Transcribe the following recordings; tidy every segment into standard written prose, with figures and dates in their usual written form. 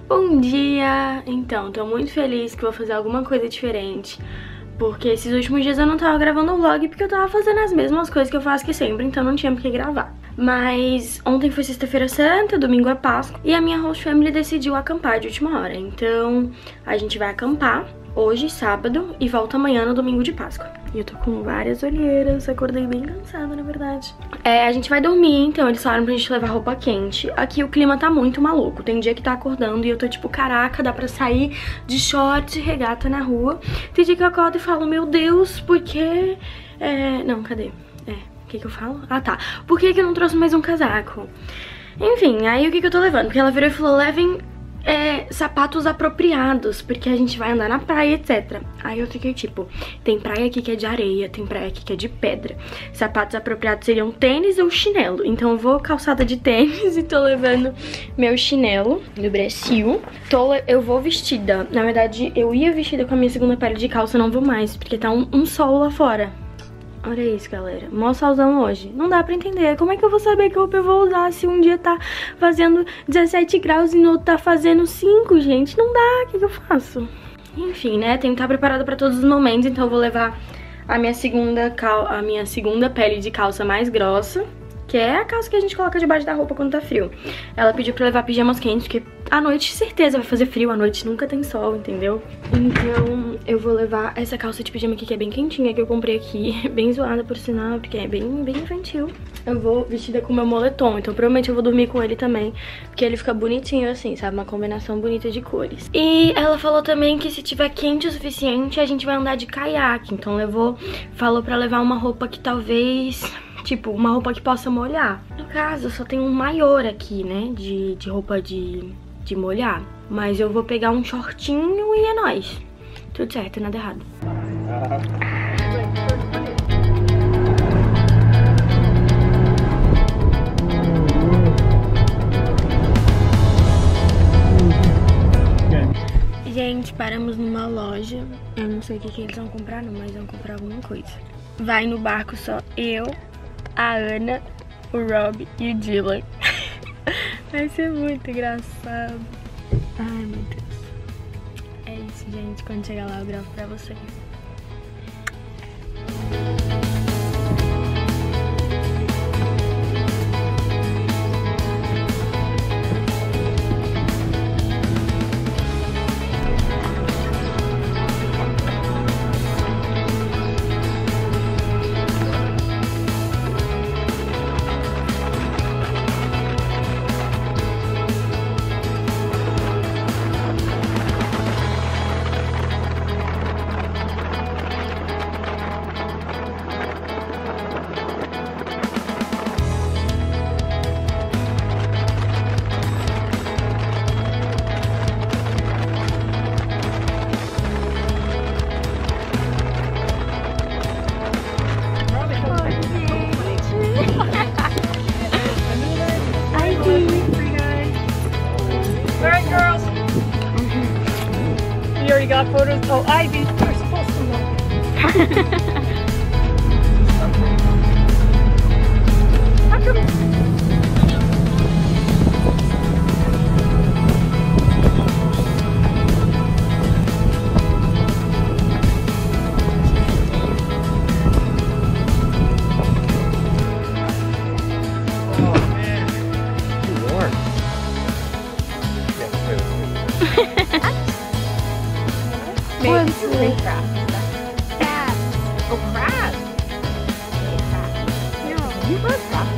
Bom dia! Então, tô muito feliz que vou fazer alguma coisa diferente, porque esses últimos dias eu não tava gravando o vlog porque eu tava fazendo as mesmas coisas que eu faço que sempre, então não tinha por que gravar. Mas ontem foi sexta-feira santa, domingo é Páscoa, e a minha host family decidiu acampar de última hora. Então a gente vai acampar hoje, sábado, e volta amanhã no domingo de Páscoa. E eu tô com várias olheiras, acordei bem cansada, na verdade. A gente vai dormir, então eles falaram pra gente levar roupa quente. Aqui o clima tá muito maluco, tem dia que tá acordando e eu tô tipo, caraca, dá pra sair de short e regata na rua. Tem dia que eu acordo e falo, meu Deus, por que... Não, cadê? O que eu falo? Ah, tá. Por que eu não trouxe mais um casaco? Enfim, aí o que eu tô levando? Porque ela virou e falou, levem sapatos apropriados, porque a gente vai andar na praia, etc. Aí eu fiquei tipo, tem praia aqui que é de areia, tem praia aqui que é de pedra. Sapatos apropriados seriam tênis ou chinelo. Então eu vou calçada de tênis e tô levando meu chinelo do Brasil. Eu vou vestida. Na verdade, eu ia vestida com a minha segunda pele de calça, não vou mais, porque tá um sol lá fora. Olha isso, galera. Mó solzão hoje. Não dá pra entender. Como é que eu vou saber que roupa eu vou usar se um dia tá fazendo 17 graus e no outro tá fazendo 5, gente? Não dá. O que eu faço? Enfim, né? Tenho que estar preparada pra todos os momentos. Então eu vou levar a minha segunda pele de calça mais grossa, que é a calça que a gente coloca debaixo da roupa quando tá frio. Ela pediu pra levar pijamas quentes, porque à noite certeza vai fazer frio, à noite nunca tem sol, entendeu? Então eu vou levar essa calça de pijama aqui, que é bem quentinha, que eu comprei aqui, bem zoada por sinal, porque é bem infantil. Eu vou vestida com meu moletom, então provavelmente eu vou dormir com ele também, porque ele fica bonitinho assim, sabe? Uma combinação bonita de cores. E ela falou também que se tiver quente o suficiente, a gente vai andar de caiaque, então falou pra levar uma roupa que talvez... Tipo, uma roupa que possa molhar. No caso, só tem um maior aqui, né? De roupa de molhar. Mas eu vou pegar um shortinho e é nóis. Tudo certo, nada errado. Gente, paramos numa loja. Eu não sei o que eles vão comprar, não, mas vão comprar alguma coisa. Vai no barco só eu, a Ana, o Rob e o Dylan. Vai ser muito engraçado. Ai, meu Deus. É isso, gente. Quando chegar lá eu gravo pra vocês. You already got photos? Oh, Ivy, you're supposed to know. How come? Oh man, too warm. Maybe crab. Oh, crab. No, you love crab.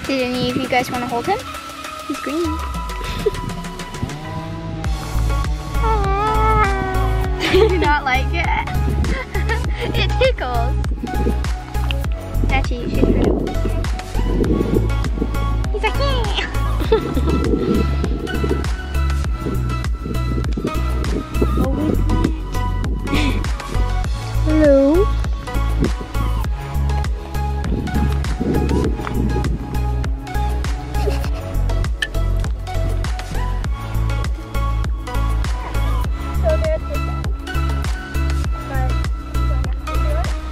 Did any of you guys want to hold him? He's green. I do not like it. It tickles. Actually, you should hurt him. He's like, yeah. Hello. So there's the sound. But you don't have to do it.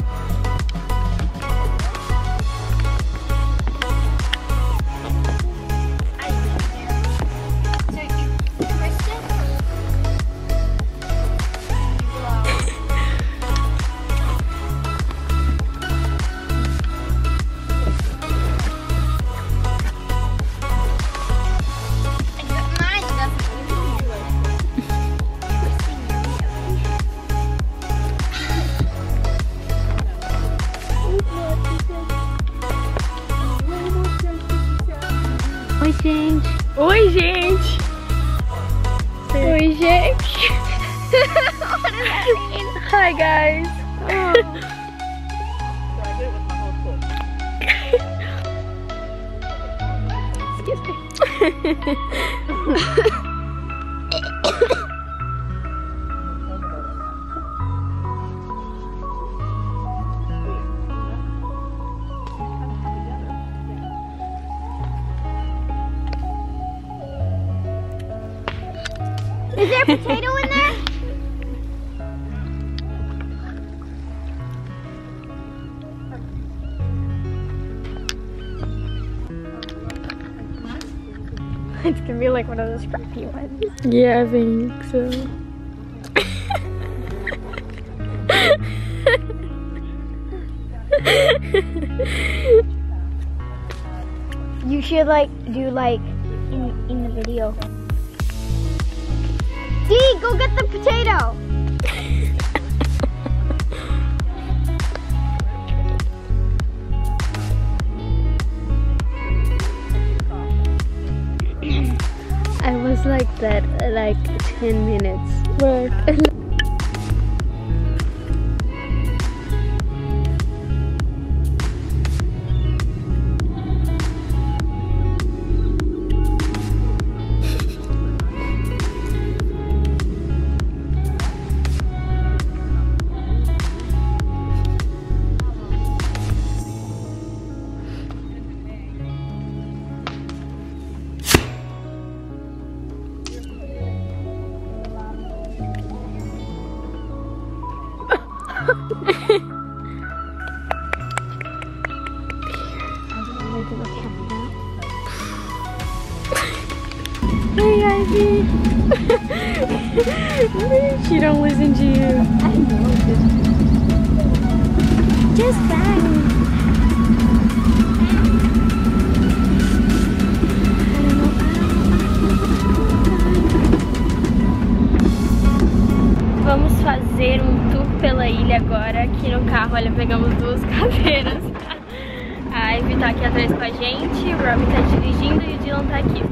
I so you twist it. Mine doesn't even do it. Oi, gente. Oi, gente. Oi, gente. What does that mean? Hi, guys. Excuse me. Is there a potato in there? It's gonna be like one of those scrappy ones. Yeah, I think so. You should like do like in the video. Dee, go get the potato. I was like that like 10 minutes. But hey, Ivy. She don't listen to you. I know. Just bang. Vamos fazer um tour pela ilha agora. Aqui no carro, olha, pegamos duas cadeiras. A Ivy tá aqui atrás com a gente, o Robin tá dirigindo e o Dylan tá aqui.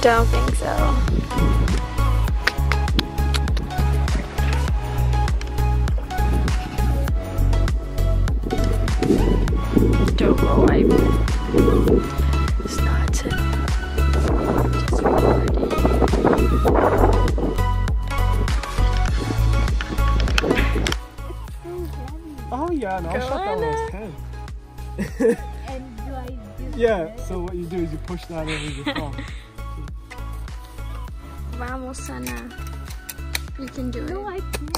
Don't think so. Don't go away. It's not it. Just recording. Oh yeah, no, I shot that when I was 10. And do I do Yeah, so what you do is you push that over your phone. Vamos, Sana. You can do it. No, I can't.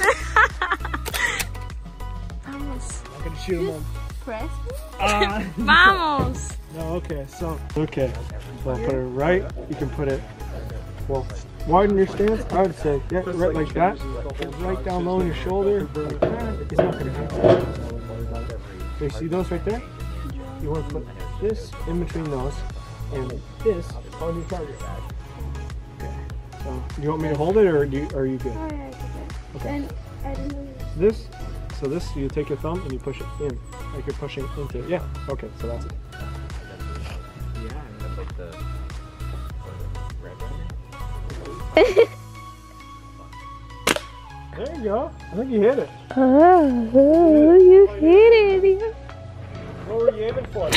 Vamos. I'm gonna shoot him on. Press me? Vamos. No, okay, so. Okay, well, put it right. You can put it, well, widen your stance. I would say, yeah, right like that. Right down low in your shoulder. Like that. It's not gonna hit. Okay, see those right there? You want to put this in between those and this on your target. Okay, so do you want me to hold it or are you good? Alright, Okay. and I don't know. This, so this, you take your thumb and you push it in, like you're pushing into it. Yeah, okay, so that's it. Yeah, that's like the red There you go. I think you hit it. Oh, you hit it. What were you aiming for?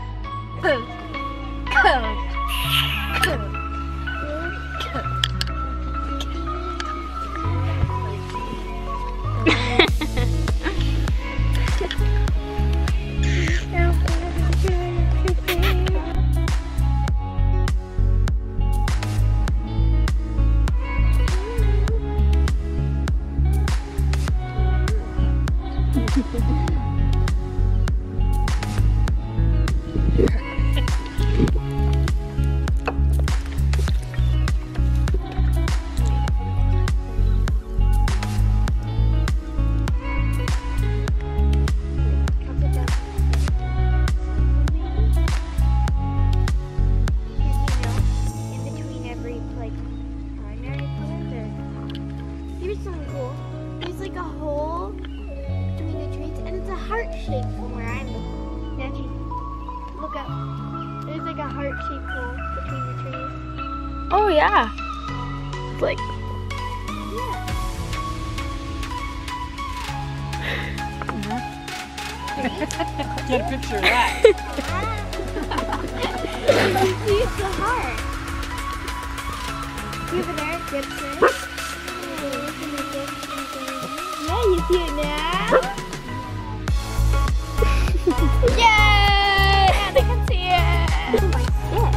There's like a hole between the trees, and it's a heart shape from where I'm looking. Naturally, look up. There's like a heart shaped hole between the trees. Oh yeah. Like. Get a picture of that. It's the heart. See over there, Gibson. Yeah, you see it now. Yay! And I can see it. Oh my stick.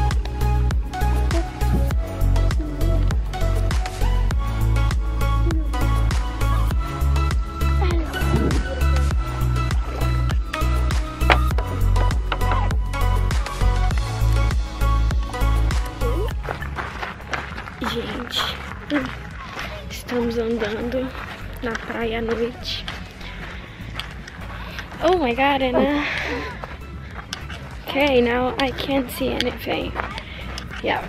Gente, estamos andando na praia à noite. Oh my god, Anna. Okay, now I can't see anything. Yeah.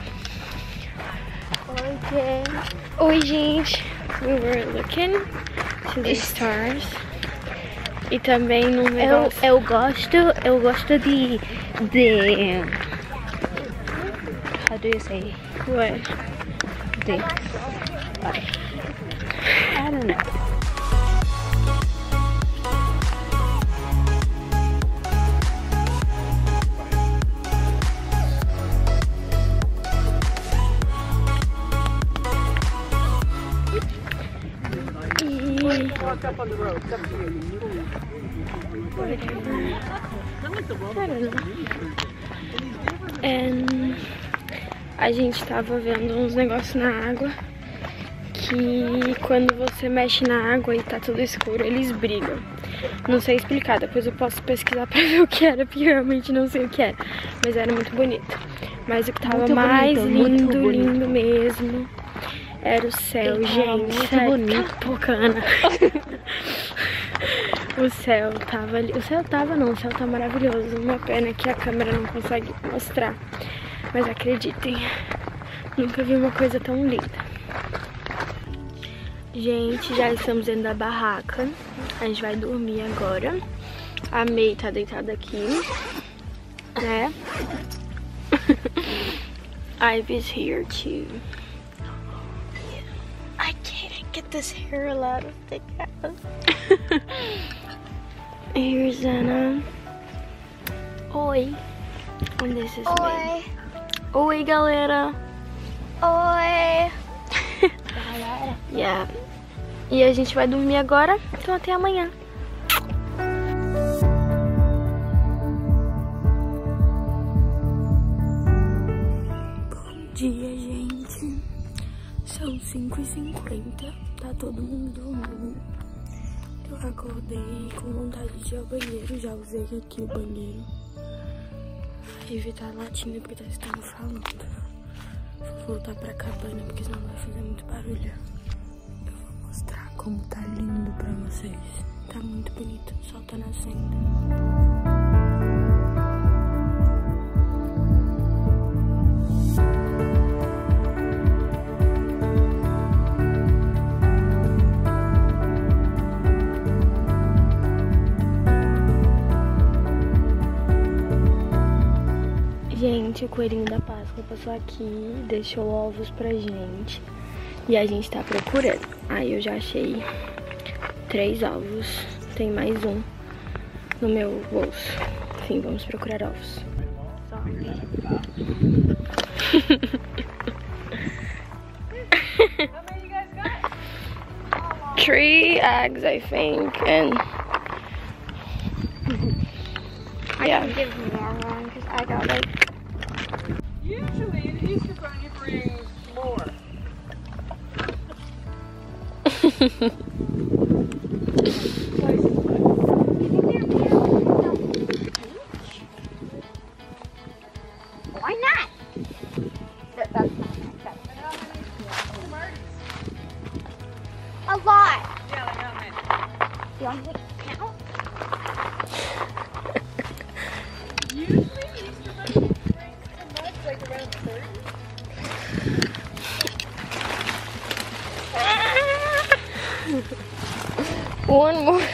Okay. Oi, gente. We were looking to the stars. E também num negócio. Eu gosto de how do you say? What? I don't know. Walk up on the road. It's up to you. And a gente tava vendo uns negócios na água que quando você mexe na água e tá tudo escuro, eles brigam. Não sei explicar, depois eu posso pesquisar pra ver o que era, porque eu realmente não sei o que era. Mas era muito bonito. Mas o que tava Muito mais bonito, lindo, muito bonito. lindo mesmo, era o céu, Ele tava gente. muito Sério, bonito. cala a boca, Ana. O céu tava ali. O céu tava não, o céu tá maravilhoso. Uma pena que a câmera não consegue mostrar. Mas acreditem, nunca vi uma coisa tão linda. Gente, já estamos dentro da barraca. A gente vai dormir agora. A May tá deitada aqui, né? Ivy's here too. I can't get this hair out of the house. Here's Anna. Oi. And this is me. Oi, galera. Oi. Yeah. E a gente vai dormir agora, então até amanhã. Bom dia, gente. São 5h50, tá todo mundo dormindo. Eu acordei com vontade de ir ao banheiro, já usei aqui o banheiro. A Ivy tá latindo porque tá estando falando. Vou voltar pra cabana porque senão vai fazer muito barulho. Eu vou mostrar como tá lindo pra vocês. Tá muito bonito, o sol tá nascendo. Gente, o coelhinho da Páscoa passou aqui, deixou ovos pra gente e a gente tá procurando. Aí eu já achei 3 ovos, tem mais um no meu bolso. Enfim, vamos procurar ovos. 3 eggs, I think, and yeah. I can give more one because I got like. Usually an Easter bunny brings more. Why not? That's not a lot. Yeah, like how many? You want to count? Usually Easter bunny brings so much, like around 30. One more.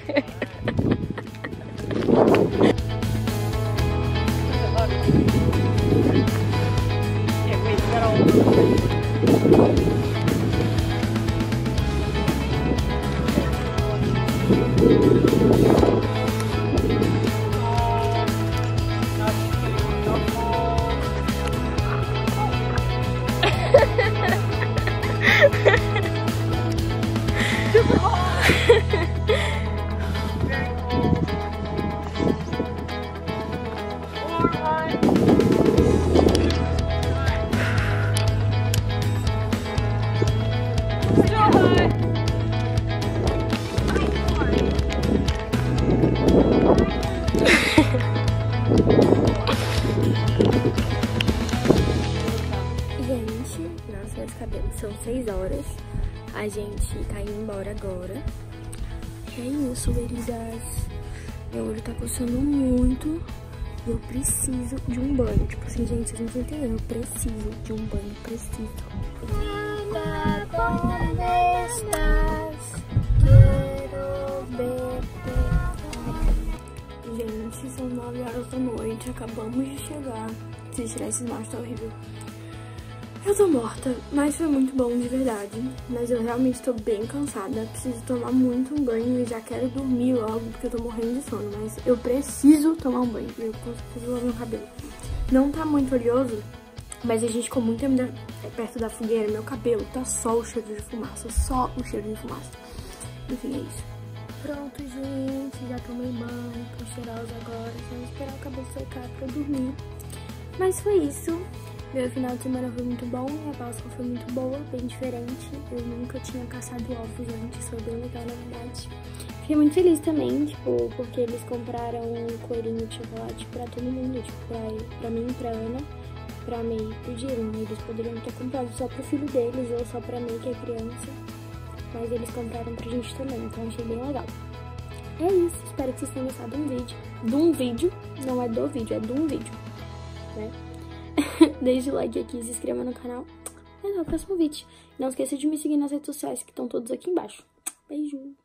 Yeah, wait, is that all? São 6 horas. A gente tá indo embora agora. E é isso, Elisas. Meu olho tá coçando muito. E eu preciso de um banho. Tipo assim, gente, vocês não estão entendendo. Eu preciso de um banho. Preciso. Gente, são 9 horas da noite. Acabamos de chegar. Se tirar esse macho tá horrível. Eu tô morta, mas foi muito bom de verdade. Mas eu realmente tô bem cansada. Preciso tomar muito um banho e já quero dormir logo, porque eu tô morrendo de sono. Mas eu preciso tomar um banho. Eu preciso lavar meu cabelo. Não tá muito oleoso, mas a gente ficou muito tempo perto da fogueira. Meu cabelo tá só o cheiro de fumaça. Só o cheiro de fumaça. Enfim, é isso. Pronto, gente. Já tomei banho. Tô cheirosa agora. Só esperar o cabelo secar pra dormir. Mas foi isso. Meu final de semana foi muito bom, a Páscoa foi muito boa, bem diferente. Eu nunca tinha caçado ovos antes, foi bem legal, na verdade. Fiquei muito feliz também, tipo, porque eles compraram um coelhinho de chocolate pra todo mundo, tipo, pra mim, pra Ana, pra May, pediram. Eles poderiam ter comprado só pro filho deles ou só pra May, que é criança, mas eles compraram pra gente também, então achei bem legal. É isso, espero que vocês tenham gostado de um vídeo, não é do vídeo, é de um vídeo, né? Deixe o like aqui, se inscreva no canal. Até o próximo vídeo. Não esqueça de me seguir nas redes sociais que estão todas aqui embaixo. Beijo!